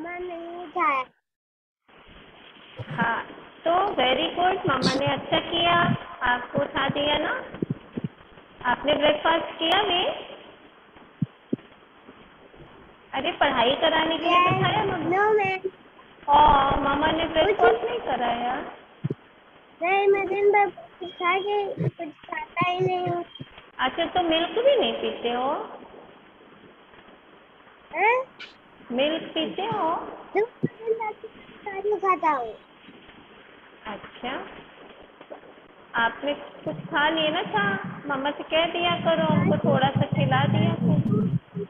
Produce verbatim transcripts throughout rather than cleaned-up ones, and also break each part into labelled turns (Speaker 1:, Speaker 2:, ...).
Speaker 1: मम्मा नहीं उठाया।
Speaker 2: हाँ तो वेरी गुड, मम्मा ने अच्छा किया, आपको उठा दिया ना। आपने ब्रेकफास्ट किया भी? अरे पढ़ाई कराने के लिए बिठाया मम्मा।
Speaker 1: No ma'am.
Speaker 2: और मम्मा ने ब्रेकफास्ट नहीं कराया?
Speaker 1: नहीं, मैं दिन भर कुछ खा के कुछ खाता ही नहीं हूँ।
Speaker 2: अच्छा तो मिल्क भी नहीं पीते हो?
Speaker 1: हैं?
Speaker 2: मिल्क पीते हो?
Speaker 1: काजू खाता हूँ।
Speaker 2: अच्छा, आपने कुछ खा लिए ना था, मम्मा से कह दिया करो हमको थोड़ा सा खिला दिया करो।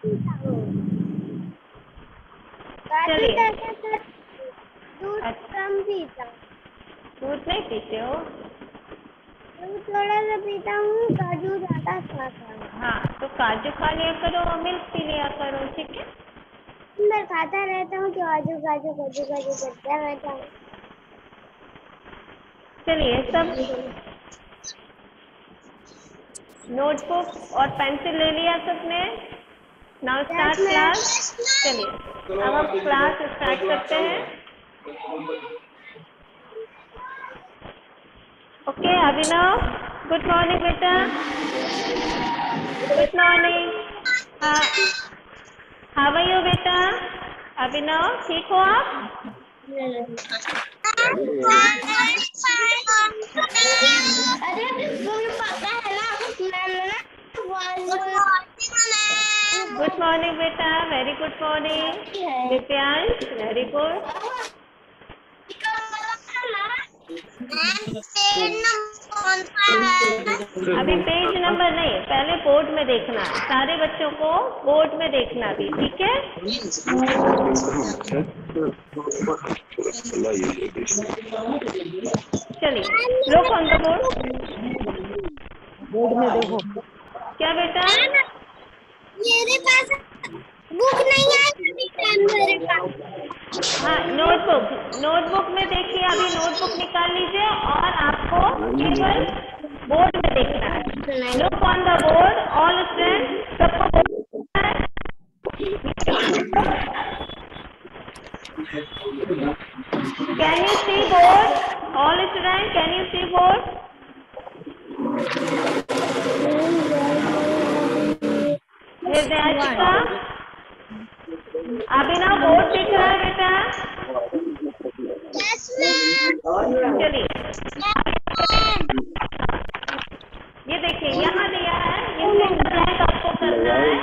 Speaker 2: चलिए।
Speaker 1: दूध कम पीता हूँ।
Speaker 2: दूध नहीं पीते हो?
Speaker 1: दूध थोड़ा सा पीता हूँ, काजू ज्यादा खाता हूँ।
Speaker 2: हाँ तो काजू खा लिया करो और मिल्क पी लिया करो, ठीक है?
Speaker 1: मैं खाता रहता हूँ, काजू काजू काजू काजू करता रहता हूँ।
Speaker 2: चलिए सब नोटबुक और पेंसिल ले लिया सबने? Now start class. चलिए अब हम क्लास स्टार्ट करते हैं। ओके अभिनव, गुड मॉर्निंग बेटा। Good morning. हाँ, हाउ आर यू बेटा? अभिनव ठीक हो आप?
Speaker 1: अरे तुम्हें पता है ना,
Speaker 2: गुड मॉर्निंग बेटा, very good morning. Divyansh very good. अभी पेज नंबर नहीं, पहले बोर्ड में देखना, सारे बच्चों को बोर्ड में देखना भी, ठीक है? चलिए look on the board.
Speaker 3: Board में देखो।
Speaker 2: क्या बेटा?
Speaker 1: मेरे पास बुक नहीं है मेरे पास।
Speaker 2: हाँ नोटबुक, नोटबुक में देखिए, अभी नोटबुक निकाल लीजिए और आपको केवल बोर्ड में देखना है। Look on the board all students, सबको can you see board? All student can you see board? Hridayashika, Abhinav board दिख रहा है बेटा? चलिए ये देखिए यहाँ दिया है, ये सिंगल रैंक आपको करना है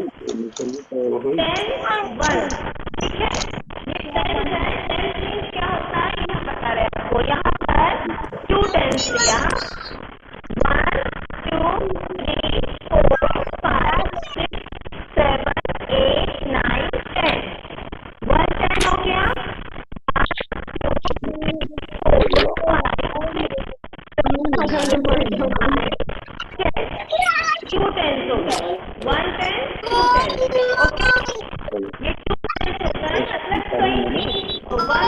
Speaker 2: टेन वन, ठीक है? ये टेंथ है, टेंथ मीन्स क्या होता है यहाँ बता रहे हैं आपको। यहाँ पर टू टेंस दिया, one two three four five six seven eight nine ten. One ten हो गया, टू टेंस हो गया, one ten two tens. Okay ये टू टेंस होता है, मतलब ट्वेंटी। तो वन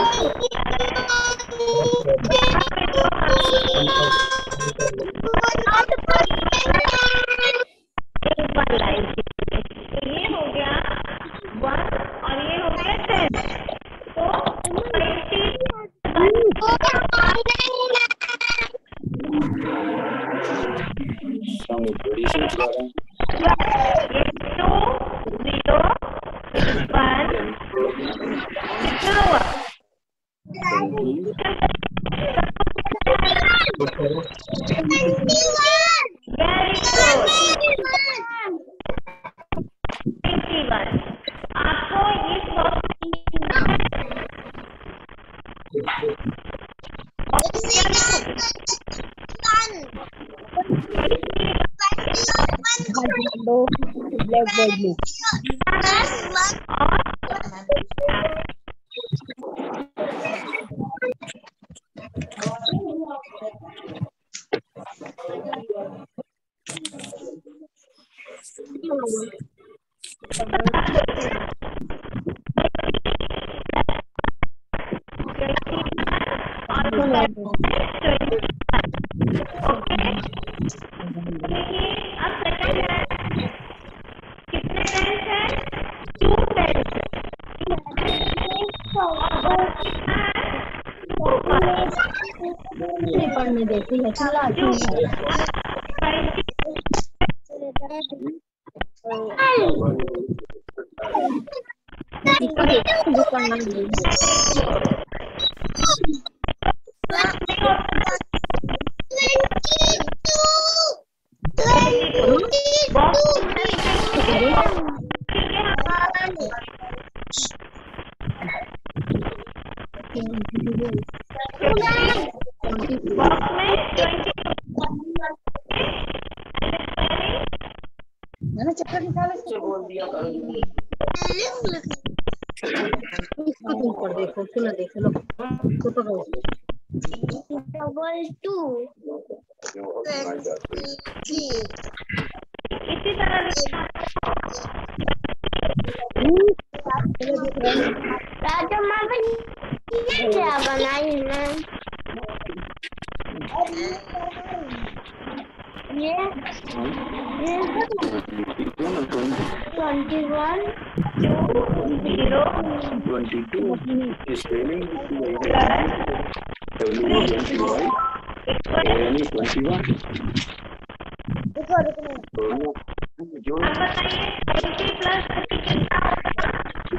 Speaker 2: एक वन लाइन, तो ये हो गया वन और ये हो गया टेन, तो ट्वेंटी टू जीरो वन कितना हुआ? Very good, twenty one. आपको इस बॉक्स
Speaker 3: ब्लैक बोर्ड में
Speaker 2: ओके। देखिए अब सेकंड है, कितने टेंस है? टू टेंस है।
Speaker 3: पढ़ने देती है चिल्लाती है जो पढ़ना नहीं मैंने चक्कर निकाला से बोल दिया इसको तुम पढ़ देखो सुनो देखो लो तो पढ़ो
Speaker 1: डबल टू
Speaker 2: इसी तरह
Speaker 1: राजा मामा ये क्या बनाई है ये ये twenty one
Speaker 2: zero
Speaker 4: twenty-two is spelling twenty-one. जो
Speaker 2: अब बताइए ट्वेंटी प्लस थर्टी कितना होगा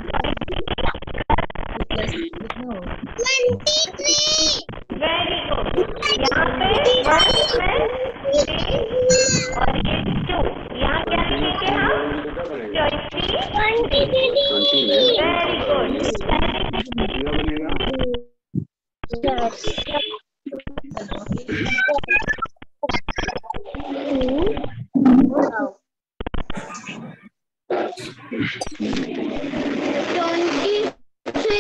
Speaker 1: ट्वेंटी थ्री
Speaker 2: वेरी गुड यहाँ पे वन में थ्री और ये टू यहाँ क्या लिखेंगे हम twenty
Speaker 1: twenty three
Speaker 2: very good
Speaker 1: twenty three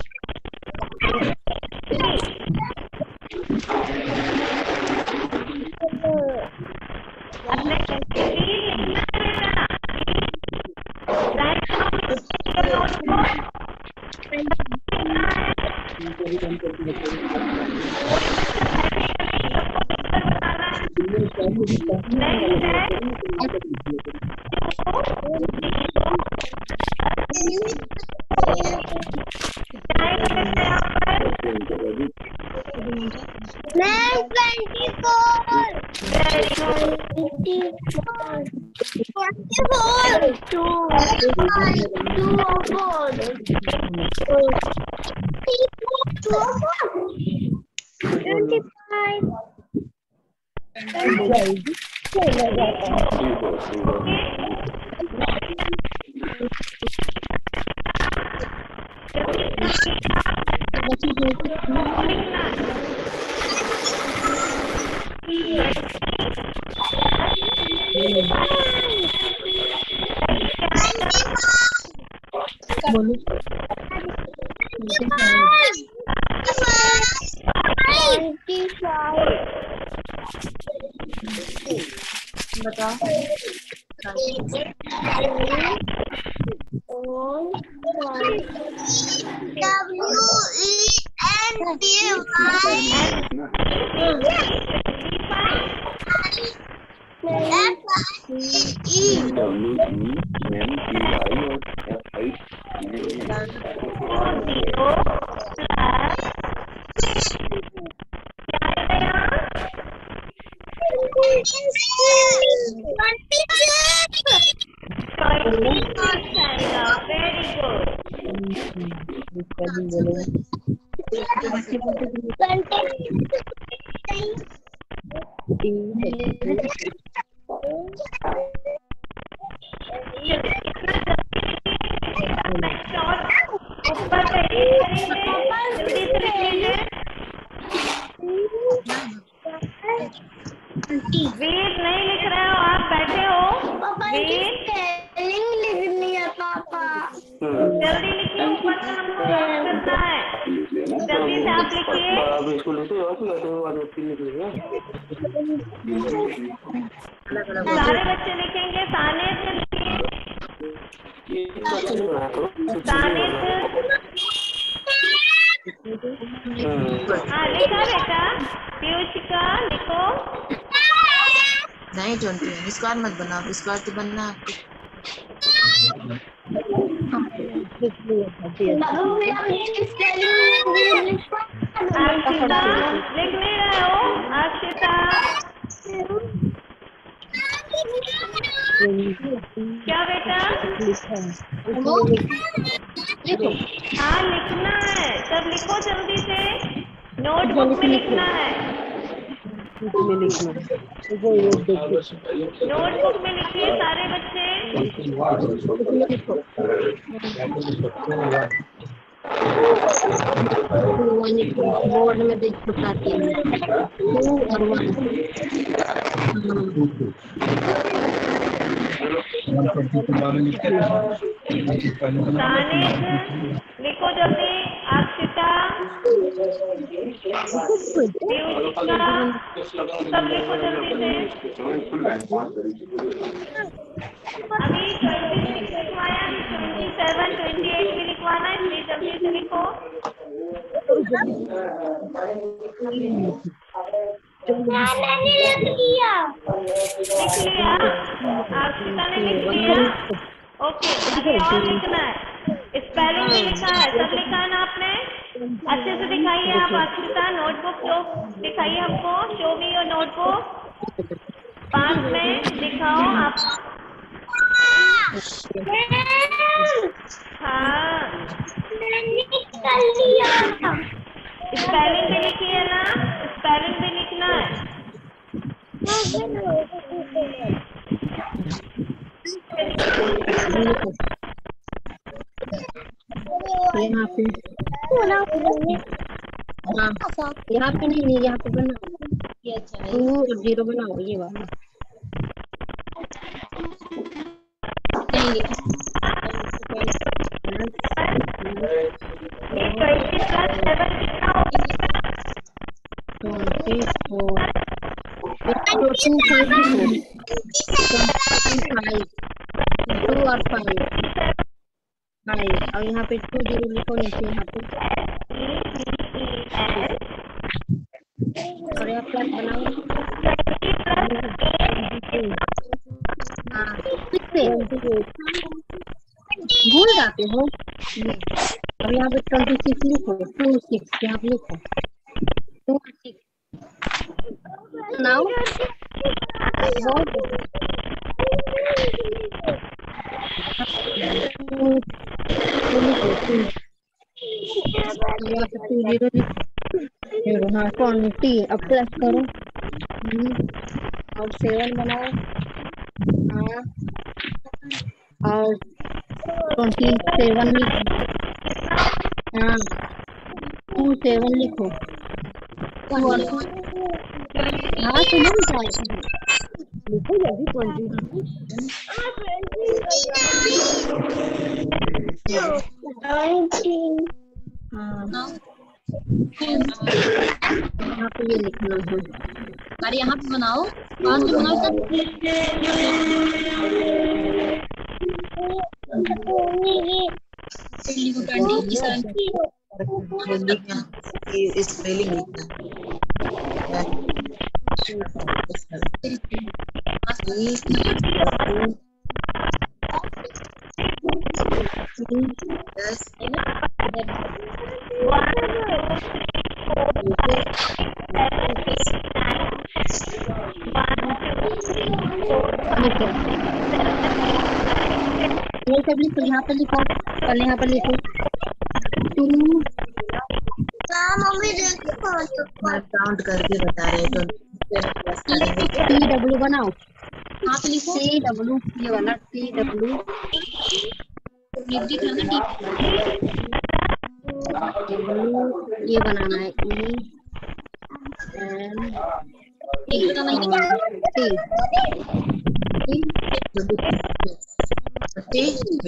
Speaker 2: अपने थ्री लिखना
Speaker 1: मैं twenty four twenty four twenty four two two four twenty five twenty five
Speaker 3: बताओ
Speaker 1: W E N T Y F E
Speaker 4: W E N T Y और F I
Speaker 2: Veer नहीं लिख रहे हो आप बैठे हो वीर
Speaker 1: स्पेलिंग लिखनी है पापा
Speaker 2: जल्दी लिखिए ऊपर से हमको याद करना है जल्दी से आप लिखिए
Speaker 4: आप इसको लेते हो आप लेते हो और फिर लिखिएगा
Speaker 2: सारे बच्चे लिखेंगे साने से लिखिए साने से हाँ लिखा बेटा पीयूषिका लिखो
Speaker 5: नहीं ट्वेंटी वन स्क्वायर मत बनाओ स्क्वायर तो बनना
Speaker 1: स्पेलिंग
Speaker 2: अक्षिता लिख नहीं रहे हो? अक्षिता क्या बेटा? हाँ लिखना है, तब लिखो जल्दी से, नोटबुक में लिखना है, नोटबुक में लिखिए सारे बच्चे।
Speaker 3: बोर्ड में देख बताती हूँ टू और वन।
Speaker 2: तानिश लिखो जल्दी, अक्षिता, सब लिखो जल्दी से। अभी छब्बीस लिखवाया, सत्ताईस, अट्ठाईस भी लिखवाना है, इसलिए जल्दी से लिखो।
Speaker 1: मैंने लिख लिया।
Speaker 2: लिख लिया? अक्षिता ने लिख लिया? ओके, अभी और लिखना है। स्पेलिंग भी लिखा है, सब लिखा है ना आपने? अच्छे से दिखाइए आप अक्षिता, नोटबुक शो दिखाइए हमको, शो मी योर नोटबुक, पास में दिखाओ आप। हाँ
Speaker 1: मैंने कर लिया।
Speaker 2: स्पेलिंग भी लिखी है ना, स्पेलिंग भी लिखना है।
Speaker 3: यहाँ पे हाँ यहाँ पे नहीं नहीं यहाँ पे बनाओ, टू और जीरो बनाओ, ये वाला
Speaker 2: ट्वेंटी प्लस सेवन कितना होगा?
Speaker 3: Twenty four two five five two और फाइव फाइव और यहाँ पे टू जीरो लिखो नीचे यहाँ पे और यहाँ प्लस बनाओ। हाँ भूल जाते हो। अब यहाँ पे ट्वेंटी सिक्स लिखो, टू सिक्स यहाँ पे लिखो, टू सिक्स सुनाओ। हाँ ट्वेंटी अब प्लस करो और सेवन बनाओ। हाँ और ट्वेंटी सेवन लिखो। हाँ टू सेवन लिखो। हाँ सुनो लिखो जल्दी ट्वेंटी। यहाँ पे ये लिखना है। अरे यहाँ पे बनाओ, कौन से बनाओ सर?
Speaker 5: स्पेलिंग
Speaker 3: ये सब लिखो, यहाँ पे लिखो, पहले यहाँ पे लिखो टू।
Speaker 1: मम्मी देखो
Speaker 5: काउंट करके बता रहे तो
Speaker 3: टी डब्ल्यू बनाओ। यहाँ पे लिखो टी डब्ल्यू, ये वाला टी डब्ल्यू ये बनाना है। E N T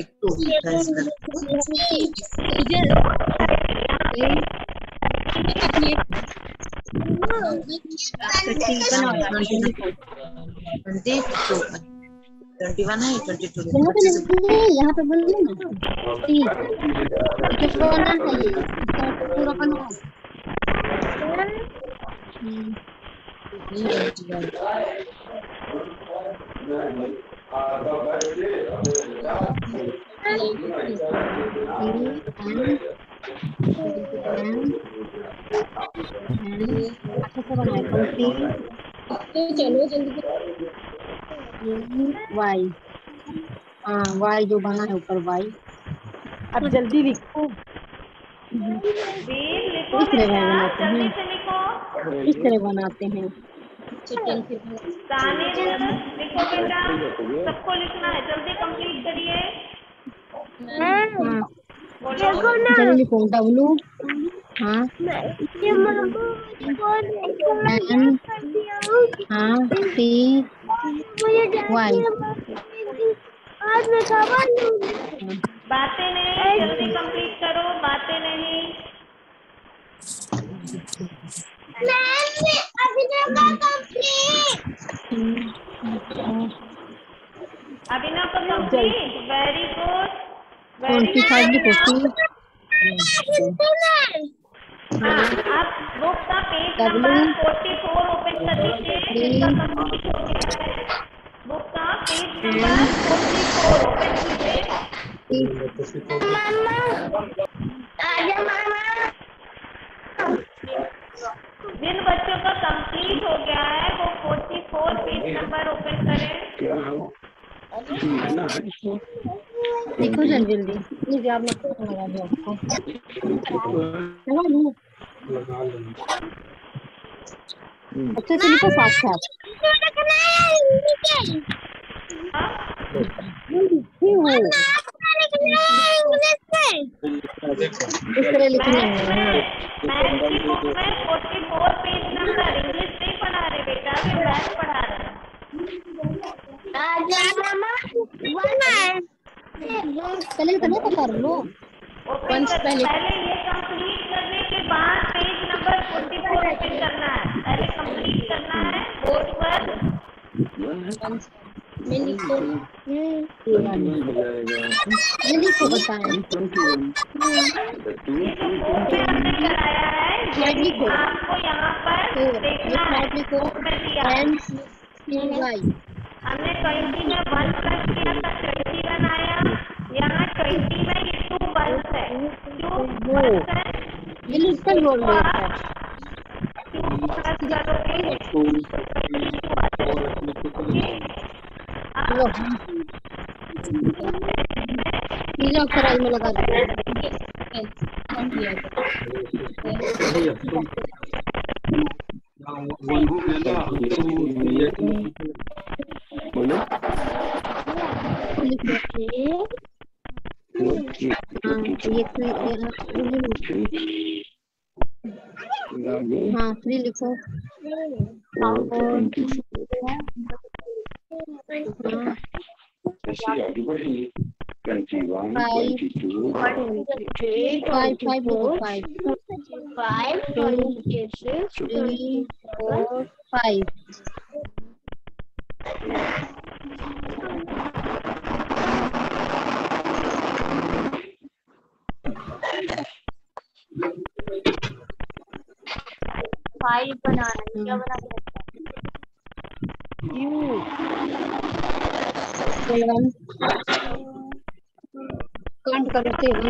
Speaker 5: twenty one है ट्वेंटी टू
Speaker 3: यहाँ पे बोल ना पूरा बनाओ। अच्छा से बनाए कंप्लीट। तो चलो जल्दी वाई, हाँ वाई जो बना है ऊपर वाई। अब जल्दी लिखो।
Speaker 2: वीर लिखो
Speaker 3: इस तरह
Speaker 2: बेटा,
Speaker 3: बनाते
Speaker 2: जल्दी
Speaker 3: हैं,
Speaker 2: से लिखो।
Speaker 3: इस तरह बनाते हैं।
Speaker 2: दानिश लिखो बेटा, सबको लिखना है, जल्दी कंप्लीट करिए।
Speaker 3: हाँ
Speaker 2: बोलो।
Speaker 1: देखो ना,
Speaker 3: जल्दी लिखो डब्लू, हाँ
Speaker 1: ये मामू कौन है?
Speaker 3: एन, हाँ टी
Speaker 1: मुझे जाती
Speaker 3: वाई।
Speaker 1: है आज मैं खबर लूंगी।
Speaker 2: बातें नहीं, जल्दी कंप्लीट करो, बातें नहीं। अभिनव को complete, very good, very
Speaker 3: twenty five लिखो सी।
Speaker 2: हाँ, अब बुक का page number forty four open कर लीजिए, जिसका कंप्लीट हो गया है। बुक का page number forty four open कीजिए। जिन बच्चों का कंप्लीट हो गया है वो forty four page number open करें।
Speaker 3: लिखो जल्दी जल्दी, प्लीज आप मत लगा दो आपको, लगा लो अच्छे से लिखो साथ साथ। लिखी हो इस तरह लिखना है।
Speaker 2: मैथ की बुक में forty four page number, English नहीं पढ़ा रहे बेटा, अभी मैथ पढ़ा रहे हैं।
Speaker 3: पहले इतना तो कर लो।
Speaker 2: ओपन कर,
Speaker 3: पहले
Speaker 2: पहले ये कंप्लीट करने के बाद page number forty four open करना है। पहले कंप्लीट करना है बोर्ड पर।
Speaker 3: ये लिखो बताएं।
Speaker 2: ये जो बोर्ड में हमने कराया है ये आपको यहाँ पर देखना है। बुक में दिया है। हमने ट्वेंटी में वन प्लस किया था, ट्वेंटी वन आया। यहाँ ट्वेंटी में ये टू वंस है, टू वंस है।
Speaker 3: ये लिखकर जोड़ लो
Speaker 2: टू प्लस करोगे
Speaker 3: लो नीला अक्षर आज में लगा दो। हाँ थ्री लिखो। फाइव फाइव लिखो five five three four five.
Speaker 1: Five बनाना है, क्या बना यू
Speaker 3: सेवन काउंट करो सेवन।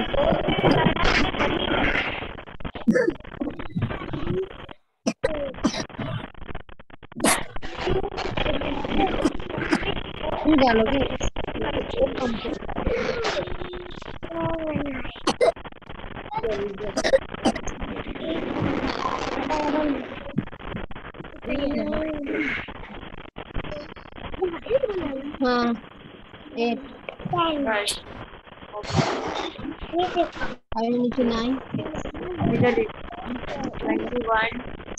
Speaker 3: क्यों डालोगे? हाँ एट फाइव नीचे नाइन
Speaker 1: ट्वेंटी वन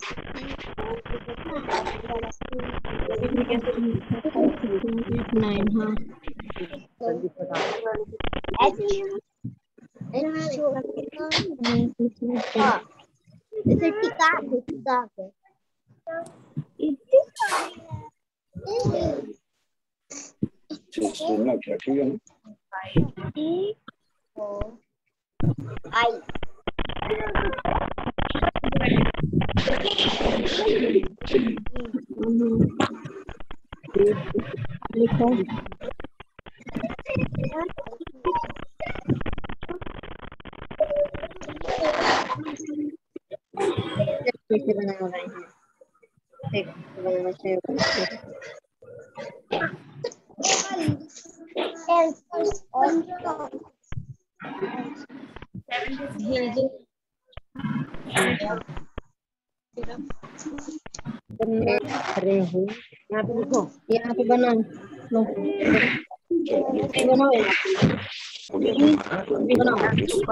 Speaker 3: नाइन। हाँ
Speaker 1: इसे टिका दो, टिका दो। आई
Speaker 3: लिखो कैसे बना रहे हैं देख बनाना चाहिए अरे हो यहाँ पे लिखो यहाँ पे बनाओ लो बनाओ बनाओ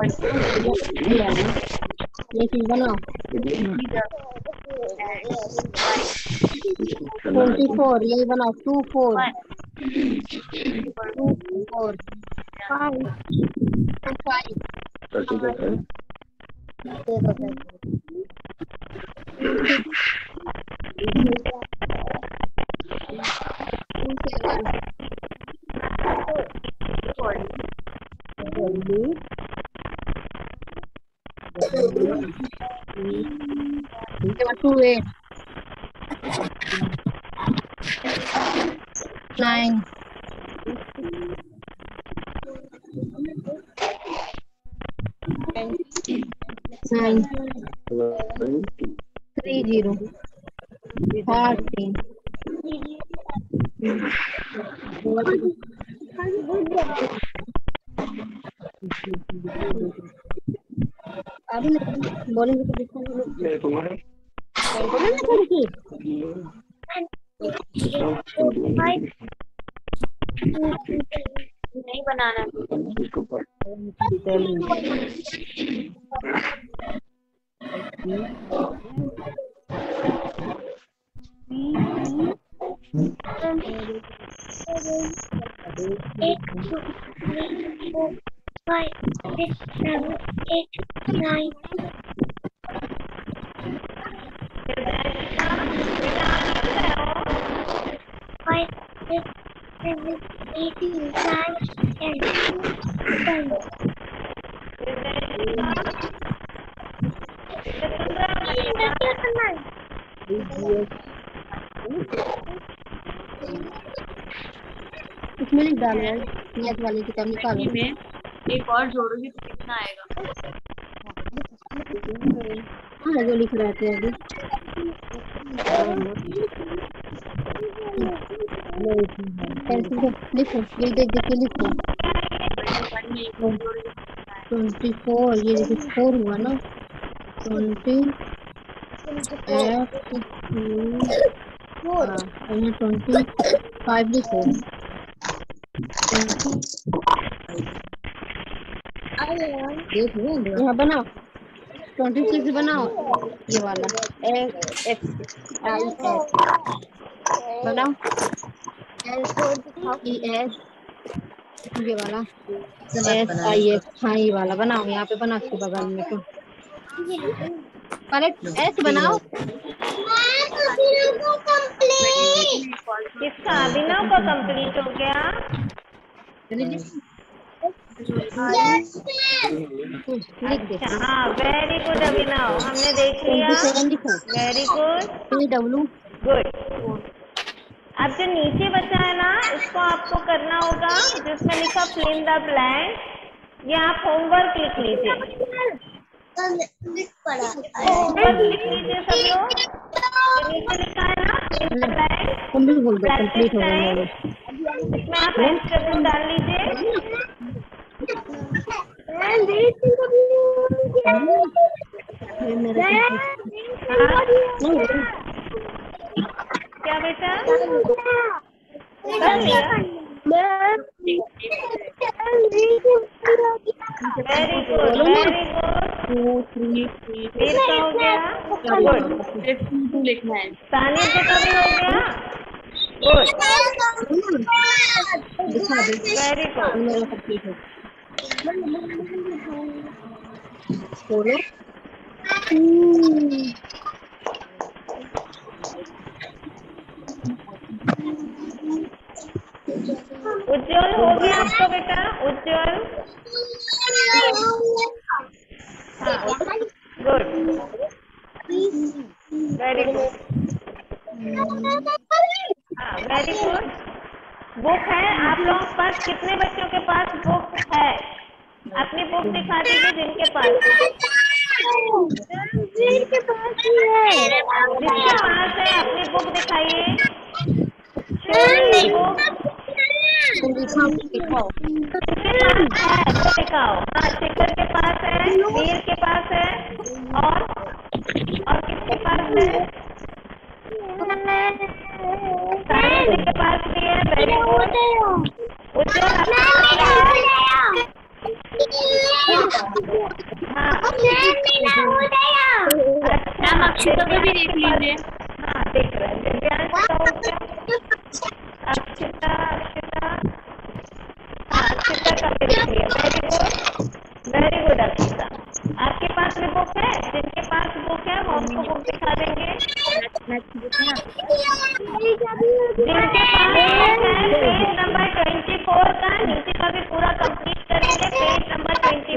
Speaker 3: ये चीज बनाओ ट्वेंटी फोर यही बनाओ two four two four five two five two eight nine nine three zero fourteen अभी बोलेंगे तो दिखाएंगे
Speaker 2: नहीं बनाना
Speaker 1: five, six, seven, eight, nine. Five, six, seven, eight, nine, ten, ten.
Speaker 3: इसमें लिख डालो यार मैथ वाली किताब निकालो
Speaker 2: में एक और जोड़ोगी तो कितना आएगा?
Speaker 3: हाँ जो लिख रहे थे अभी लिखो ये देख देख के लिखो ट्वेंटी फोर ये देखो फोर हुआ ना ट्वेंटी एट ट्वेंटी फाइव लिखो यहाँ बनाओ ट्वेंटी सिक्स बनाओ ये वाला एक्स एक्स आई एस बनाओ ई एस ये वाला एस आई एस हाँ ये वाला बनाओ यहाँ पे बना के बगल में तो पहले एस बनाओ
Speaker 2: किसका अभिनव का कंप्लीट हो गया? हाँ वेरी गुड अभिनव हमने देख लिया वेरी गुड
Speaker 3: डब्लू
Speaker 2: गुड। अब जो नीचे बचा है ना इसको आपको करना होगा जिसमें लिखा फिल द ब्लैंक ये आप होमवर्क लिख लीजिए होमवर्क लिख लीजिए सब लोग नीचे लिखा है ना फिल द ब्लैंक
Speaker 3: कंप्लीट बोल दो कंप्लीट हो गया
Speaker 2: इसमें आप एक्सप्रेशन डाल लीजिए क्या बेटा कर लिया वेरी गुड वेरी गुड फिर का हो गया गुड लिखना है सानिध्य का भी हो गया गुड वेरी गुड
Speaker 3: बोलो
Speaker 2: उज्जवल हो गया आपका बेटा उज्जवल गुड वेरी गुड हाँ वेरी गुड बुक है आप लोगों के पास कितने बच्चों के पास बुक है अपनी बुक दिखा दीजिए जिनके पास
Speaker 1: के पास ही है।
Speaker 2: जिसके पास है अपनी बुक दिखाइए। शोनी बुक
Speaker 3: दिखाओ दिखाओ।
Speaker 2: किसके पास है वो दिखाओ। हाँ, शेखर के पास है, वीर के पास है, और और किसके पास है? सानी जी के पास भी है। Very good. उज्जवल आपके पास है? हाँ, अच्छा,
Speaker 1: अक्षता को भी देख लीजिए।
Speaker 2: हाँ, देख रहे हैं। दिव्यांश का हो गया। अक्षता अक्षता हाँ, अक्षता का भी देख लिया। Very good, very good Akshata. आपके पास भी बुक है? जिनके पास बुक है वो आपको बुक दिखा देंगे। जिनके पास बुक है पेज नंबर ट्वेंटी फोर का नीचे का भी पूरा कंप्लीट करेंगे। पेज नंबर ट्वेंटी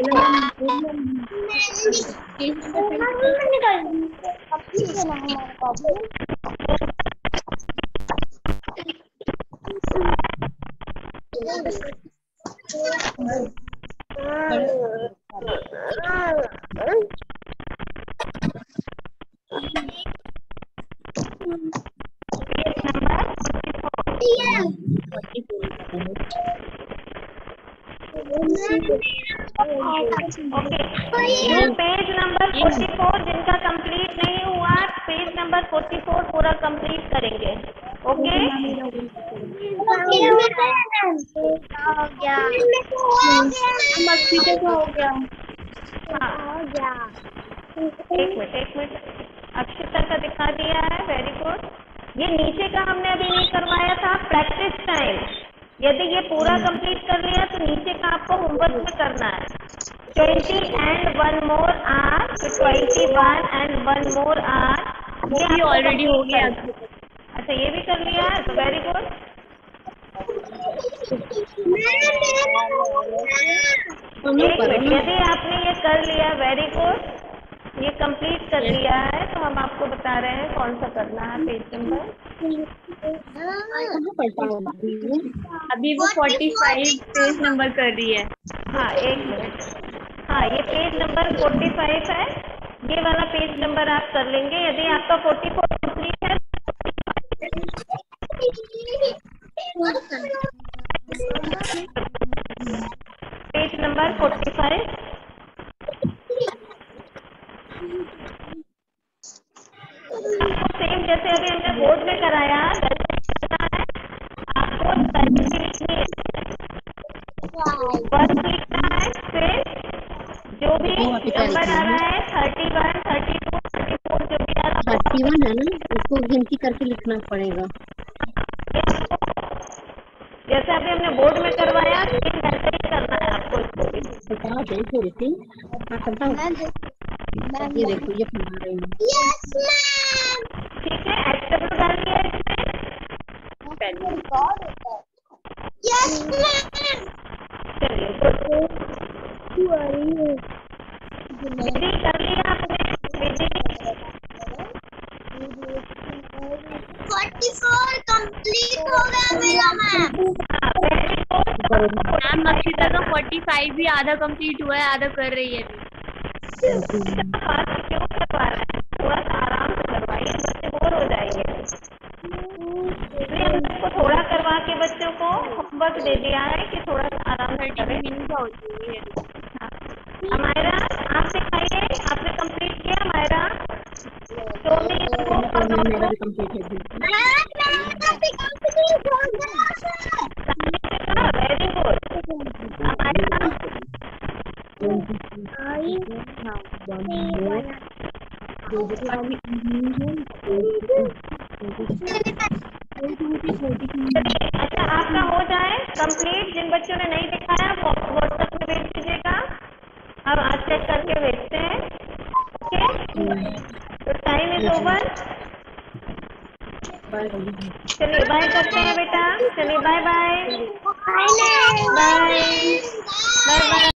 Speaker 2: जो पेज नंबर फोर्टी फोर जिनका कंप्लीट नहीं हुआ, पेज नंबर फोर्टी फोर पूरा कंप्लीट करेंगे। ओके,
Speaker 1: हो गया।
Speaker 2: हाँ, एक मिनट एक मिनट अक्षता का दिखा दिया है। Very good. ये नीचे का हमने अभी नहीं करवाया था, प्रैक्टिस टाइम। यदि ये पूरा कंप्लीट कर लिया तो नीचे का आपको होमवर्क में करना है। Twenty and one more are, twenty one and one more are, ये ऑलरेडी हो गया। अच्छा, ये भी कर लिया है, तो वेरी गुड। यदि आपने ये कर लिया, वेरी गुड, ये कंप्लीट कर लिया है, तो हम आपको बता रहे हैं कौन सा करना है पेज नंबर।
Speaker 1: अभी वो फोर्टी फाइव पेज नंबर कर रही है।
Speaker 2: हाँ, एक मिनट। हाँ, ये पेज नंबर फोर्टी फाइव है। ये वाला पेज नंबर आप कर लेंगे। यदि आपका फोर्टी फोर कंप्लीट है, page number forty five. Same जैसे अभी हमने बोर्ड में कराया, आपको लिखनी है, वर्क लिखना है। फिर जो भी नंबर आ रहा है thirty one thirty two thirty four जो भी आ रहा है,
Speaker 3: थर्टी वन है ना, उसको गिनती करके लिखना पड़ेगा।
Speaker 2: जैसे अभी हमने बोर्ड में करवाया, सेम वैसे ही करना है आपको। इसको भी
Speaker 3: बता दे थोड़ी सी। हाँ बताओ। ये देखो, ये पढ़ा रही हूँ।
Speaker 2: ठीक है, एक्टिव डाल दिया इसमें। चलिए, विधि कर लिया आपने? विधि
Speaker 1: फोर्टी फोर कंप्लीट हो गया मेरा मैम। मैम अक्षिता का फोर्टी फाइव भी आधा कंप्लीट हुआ है, आधा कर रही है।
Speaker 2: क्यों करवा रहे हैं? थोड़ा सा आराम से करवाइए, बच्चे बोर हो जाएंगे। इसलिए हमने इसको थोड़ा करवा के बच्चों को होमवर्क दे दिया है कि थोड़ा सा आराम से करें। हमारा आप सिखाइए, आपने कंप्लीट किया हमारा? टोमी
Speaker 3: मेरा भी कंप्लीट है।
Speaker 2: Very good. हमारा अच्छा, आपका हो जाए कंप्लीट। जिन बच्चों ने नहीं दिखाया वो व्हाट्सएप में भेज दीजिएगा, अब आज चेक करके भेजते हैं। ओके, तो टाइम इज ओवर। चलिए बाय करते हैं बेटा। चलिए bye bye bye bye bye.